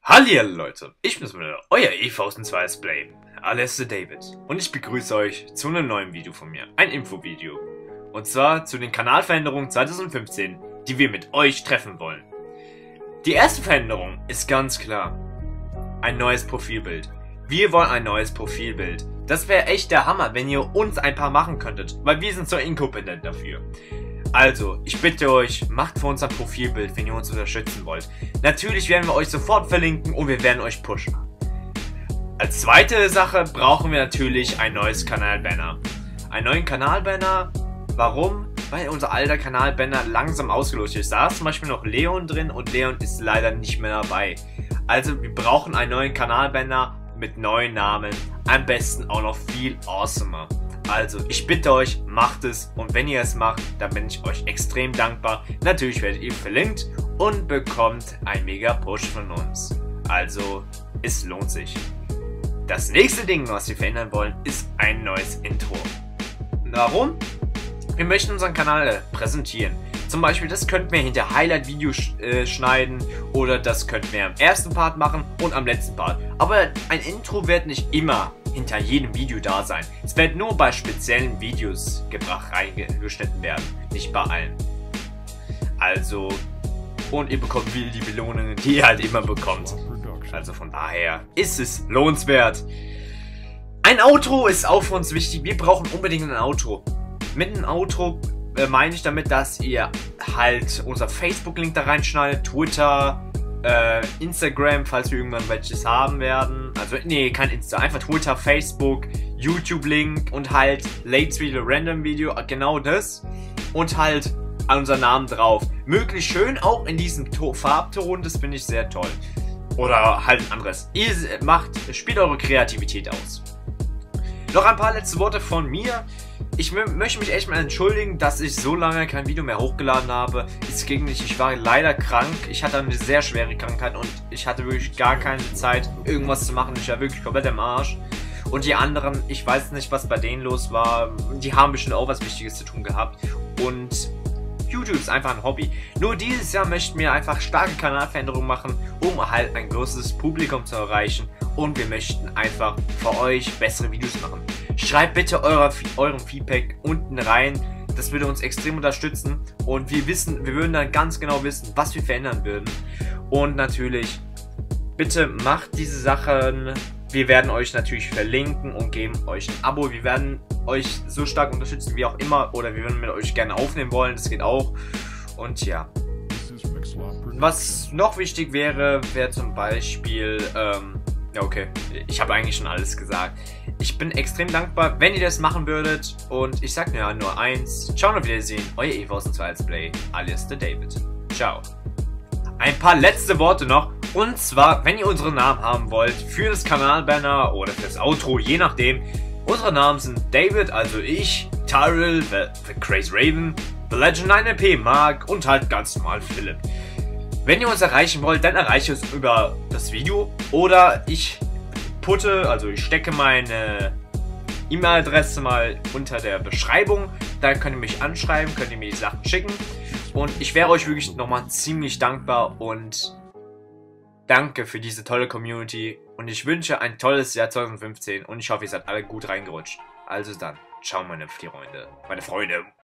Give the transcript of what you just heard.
Hallihallo Leute, ich bin's wieder, euer E1002 alias The David, und ich begrüße euch zu einem neuen Video von mir, ein Infovideo. Und zwar zu den Kanalveränderungen 2015, die wir mit euch treffen wollen. Die erste Veränderung ist ganz klar: ein neues Profilbild. Wir wollen ein neues Profilbild. Das wäre echt der Hammer, wenn ihr uns ein paar machen könntet, weil wir sind so inkompetent dafür. Also, ich bitte euch, macht für uns ein Profilbild, wenn ihr uns unterstützen wollt. Natürlich werden wir euch sofort verlinken und wir werden euch pushen. Als zweite Sache brauchen wir natürlich ein neues Kanalbanner. Einen neuen Kanalbanner. Warum? Weil unser alter Kanalbanner langsam ausgelöscht ist. Da ist zum Beispiel noch Leon drin und Leon ist leider nicht mehr dabei. Also, wir brauchen einen neuen Kanalbanner mit neuen Namen. Am besten auch noch viel awesomer. Also, ich bitte euch, macht es, und wenn ihr es macht, dann bin ich euch extrem dankbar. Natürlich werdet ihr verlinkt und bekommt einen mega Push von uns. Also, es lohnt sich. Das nächste Ding, was wir verändern wollen, ist ein neues Intro. Warum? Wir möchten unseren Kanal präsentieren. Zum Beispiel, das könnten wir hinter Highlight-Video schneiden, oder das könnten wir am ersten Part machen und am letzten Part. Aber ein Intro wird nicht immer hinter jedem Video da sein. Es wird nur bei speziellen Videos reingeschnitten werden, nicht bei allen. Also, und ihr bekommt die Belohnungen, die ihr halt immer bekommt. Also von daher ist es lohnenswert. Ein Outro ist auch für uns wichtig. Wir brauchen unbedingt ein Outro. Mit einem Outro meine ich damit, dass ihr halt unser Facebook-Link da reinschneidet, Twitter, Instagram, falls wir irgendwann welches haben werden. Also, nee, kein Insta, einfach Twitter, Facebook, YouTube-Link und halt Lates Video, Random Video, genau das. Und halt unser Namen drauf. Möglichst schön auch in diesem Farbton, das finde ich sehr toll. Oder halt ein anderes. Ihr spielt eure Kreativität aus. Noch ein paar letzte Worte von mir. Ich möchte mich echt mal entschuldigen, dass ich so lange kein Video mehr hochgeladen habe. Es ging nicht, ich war leider krank. Ich hatte eine sehr schwere Krankheit und ich hatte wirklich gar keine Zeit, irgendwas zu machen. Ich war wirklich komplett im Arsch. Und die anderen, ich weiß nicht, was bei denen los war. Die haben bestimmt auch was Wichtiges zu tun gehabt. Und YouTube ist einfach ein Hobby. Nur dieses Jahr möchten wir einfach starke Kanalveränderungen machen, um halt ein größeres Publikum zu erreichen. Und wir möchten einfach für euch bessere Videos machen. Schreibt bitte euren Feedback unten rein. Das würde uns extrem unterstützen. Und wir würden dann ganz genau wissen, was wir verändern würden. Und natürlich, bitte macht diese Sachen. Wir werden euch natürlich verlinken und geben euch ein Abo. Wir werden euch so stark unterstützen wie auch immer. Oder wir würden mit euch gerne aufnehmen wollen. Das geht auch. Und ja. Was noch wichtig wäre zum Beispiel... ja, okay. Ich habe eigentlich schon alles gesagt. Ich bin extrem dankbar, wenn ihr das machen würdet. Und ich sag nur eins. Ciao und auf Wiedersehen. Euer E1002 alias The David. Ciao. Ein paar letzte Worte noch. Und zwar, wenn ihr unseren Namen haben wollt, für das Kanalbanner oder fürs Outro, je nachdem. Unsere Namen sind David, also ich, Tyrell, the Crazy Raven, The Legend 9LP, Mark und halt ganz normal Philipp. Wenn ihr uns erreichen wollt, dann erreicht ihr uns über das Video oder ich stecke meine E-Mail-Adresse mal unter der Beschreibung. Da könnt ihr mich anschreiben, könnt ihr mir die Sachen schicken und ich wäre euch wirklich nochmal ziemlich dankbar und danke für diese tolle Community und ich wünsche ein tolles Jahr 2015 und ich hoffe, ihr seid alle gut reingerutscht. Also dann, ciao meine Freunde.